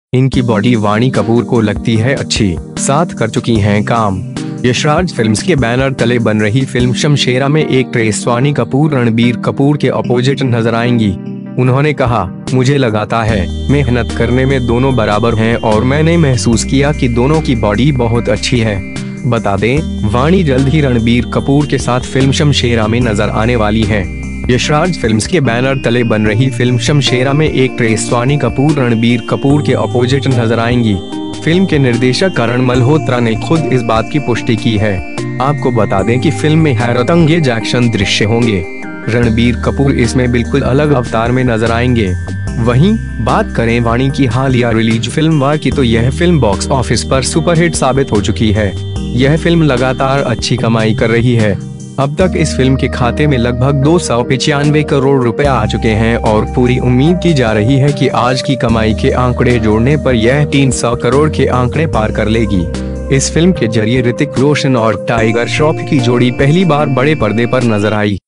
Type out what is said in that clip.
इनकी बॉडी वाणी कपूर को लगती है अच्छी, साथ कर चुकी हैं काम। यशराज फिल्म्स के बैनर तले बन रही फिल्म शमशेरा में एक्ट्रेस वाणी कपूर रणबीर कपूर के अपोजिट नजर आएंगी। उन्होंने कहा, मुझे लगाता है मेहनत करने में दोनों बराबर हैं और मैंने महसूस किया कि दोनों की बॉडी बहुत अच्छी है। बता दें, वाणी जल्द ही रणबीर कपूर के साथ फिल्म शमशेरा में नजर आने वाली है। यशराज फिल्म्स के बैनर तले बन रही फिल्म शमशेरा में एक्ट्रेस वाणी कपूर रणबीर कपूर के अपोजिट नजर आएंगी। फिल्म के निर्देशक करण मल्होत्रा ने खुद इस बात की पुष्टि की है। आपको बता दें कि फिल्म में हैरतअंगेज एक्शन दृश्य होंगे। रणबीर कपूर इसमें बिल्कुल अलग अवतार में नजर आएंगे। वहीं बात करें वाणी की हालिया रिलीज फिल्म वार की, तो यह फिल्म बॉक्स ऑफिस पर सुपरहिट साबित हो चुकी है। यह फिल्म लगातार अच्छी कमाई कर रही है। अब तक इस फिल्म के खाते में लगभग 295 करोड़ रुपए आ चुके हैं और पूरी उम्मीद की जा रही है कि आज की कमाई के आंकड़े जोड़ने पर यह 300 करोड़ के आंकड़े पार कर लेगी। इस फिल्म के जरिए ऋतिक रोशन और टाइगर श्रॉफ की जोड़ी पहली बार बड़े पर्दे पर नजर आई।